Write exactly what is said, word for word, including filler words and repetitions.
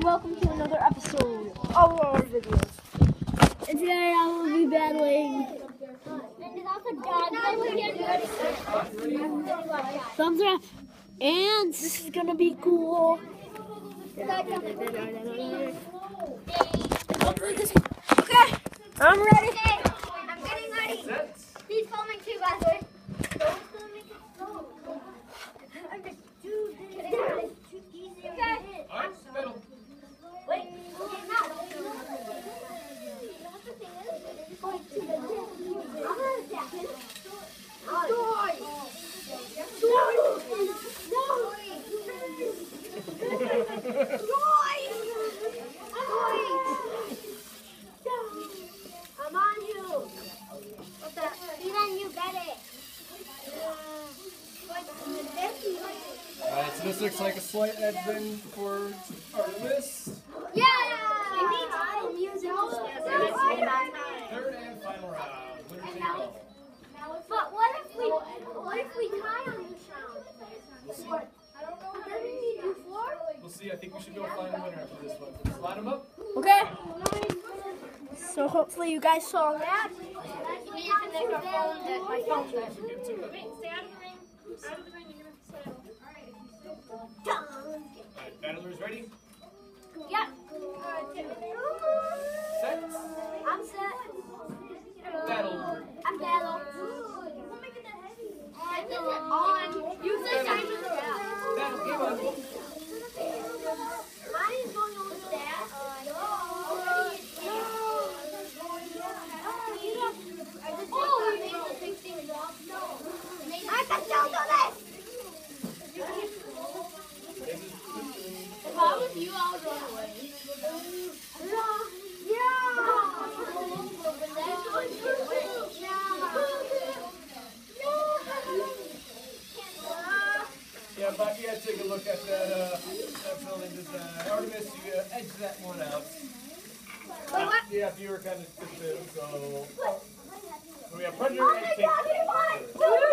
welcome to another episode of our videos. And today I will be battling Thumbs Up, and this is gonna be cool. Hopefully this. Okay, I'm ready. Okay, I'm getting ready. He's filming too, by the way. I'm just getting ready. Okay. Wait. Okay, now. I'm gonna attack him. Dory! Dory! I'm on you. What's that? Even you got it. Alright, so this looks like a slight edge then for Artemis. Yeah! We need to music. Third and final round. Winner take all. But what if we what if we tie on this round? What? I don't know. Then we need to do four? We'll see. I think we should go find a winner after this one. Just line them up. Okay. So hopefully you guys saw that. We need to connect our phone to my phone. Get to it. Stay out of the ring. Out of the ring, you're gonna set. Alright, battlers ready? Yeah. Set. I'm set. Battle. I'm battle. And then on. You say time to the Battle. Game on. Mine is going on with that. Oh, we made the big thing drop. No. I can still do this. If I was you, I would run away. Yeah, but you gotta take a look at that, uh, that building design. Artemis, you gotta edge that one out. Wait, what? Yeah, if you were kind of confused, so. So we have Predator Oh and my King. God, he won!